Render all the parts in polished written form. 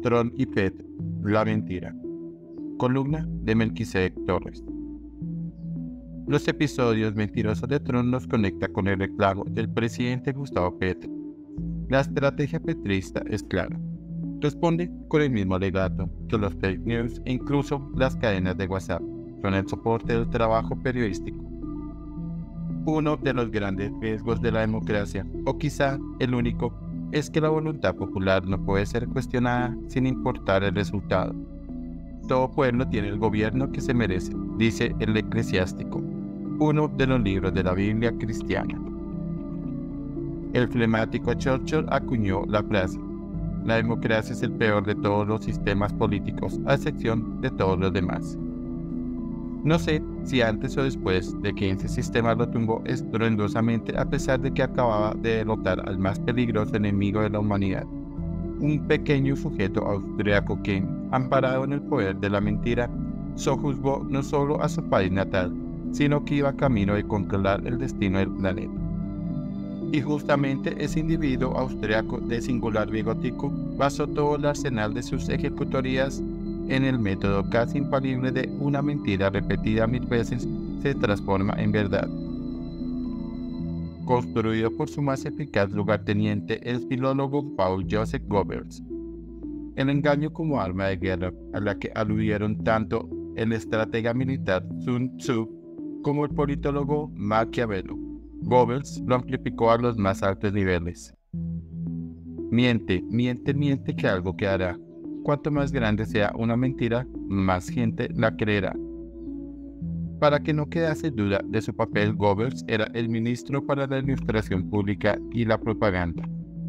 Tron y Petro, la mentira. Columna de Melquisedec Torres. Los episodios mentirosos de Tron nos conecta con el reclamo del presidente Gustavo Petro. La estrategia petrista es clara. Responde con el mismo alegato que los fake news e incluso las cadenas de WhatsApp son el soporte del trabajo periodístico. Uno de los grandes riesgos de la democracia, o quizá el único, es que la voluntad popular no puede ser cuestionada sin importar el resultado. Todo pueblo tiene el gobierno que se merece, dice el Eclesiástico, uno de los libros de la Biblia cristiana. El flemático Churchill acuñó la frase: la democracia es el peor de todos los sistemas políticos, a excepción de todos los demás. No sé si antes o después de que ese sistema lo tumbó estruendosamente, a pesar de que acababa de derrotar al más peligroso enemigo de la humanidad, un pequeño sujeto austriaco que, amparado en el poder de la mentira, sojuzgó no solo a su país natal, sino que iba camino de controlar el destino del planeta. Y justamente ese individuo austriaco de singular bigotico basó todo el arsenal de sus ejecutorías en el método casi infalible de una mentira repetida 1000 veces se transforma en verdad. Construido por su más eficaz lugarteniente, el filólogo Paul Joseph Goebbels. El engaño como arma de guerra, a la que aludieron tanto el estratega militar Sun Tzu como el politólogo Maquiavelo. Goebbels lo amplificó a los más altos niveles. Miente, miente, miente que algo quedará. Cuanto más grande sea una mentira, más gente la creerá. Para que no quedase duda de su papel, Goebbels era el ministro para la Ilustración Pública y la Propaganda.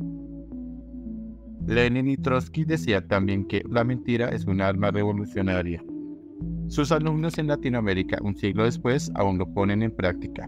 Lenin y Trotsky decían también que la mentira es un arma revolucionaria. Sus alumnos en Latinoamérica, un siglo después, aún lo ponen en práctica.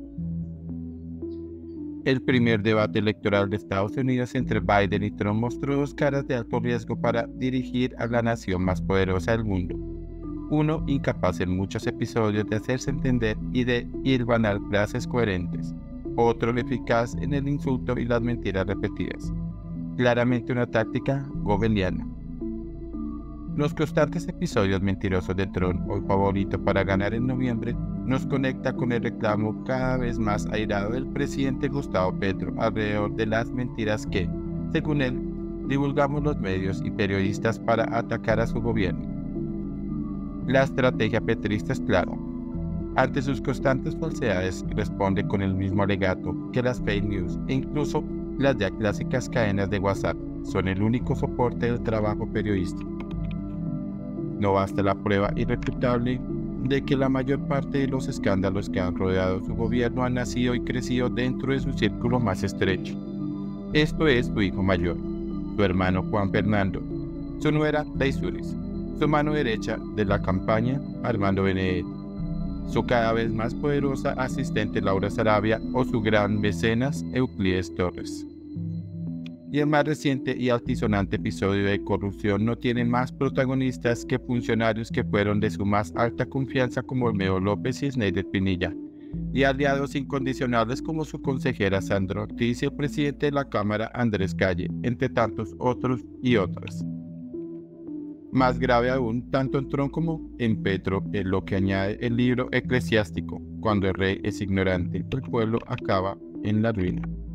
El primer debate electoral de Estados Unidos entre Biden y Trump mostró dos caras de alto riesgo para dirigir a la nación más poderosa del mundo. Uno incapaz en muchos episodios de hacerse entender y de hilvanar frases coherentes. Otro eficaz en el insulto y las mentiras repetidas. Claramente una táctica goebbeliana. Los constantes episodios mentirosos de Trump, hoy favorito para ganar en noviembre, nos conecta con el reclamo cada vez más airado del presidente Gustavo Petro alrededor de las mentiras que, según él, divulgamos los medios y periodistas para atacar a su gobierno. La estrategia petrista es clara. Ante sus constantes falsedades, responde con el mismo alegato que las fake news e incluso las ya clásicas cadenas de WhatsApp son el único soporte del trabajo periodístico. No basta la prueba irrefutable de que la mayor parte de los escándalos que han rodeado su gobierno han nacido y crecido dentro de su círculo más estrecho. Esto es su hijo mayor, su hermano Juan Fernando, su nuera Daisuris, su mano derecha de la campaña Armando Benedetti, su cada vez más poderosa asistente Laura Sarabia o su gran mecenas Euclides Torres. Y el más reciente y altisonante episodio de corrupción no tiene más protagonistas que funcionarios que fueron de su más alta confianza como Olmedo López y Schneider Pinilla, y aliados incondicionales como su consejera Sandra Ortiz y el presidente de la Cámara Andrés Calle, entre tantos otros y otras. Más grave aún, tanto en Trump como en Petro, es lo que añade el libro Eclesiástico: cuando el rey es ignorante, el pueblo acaba en la ruina.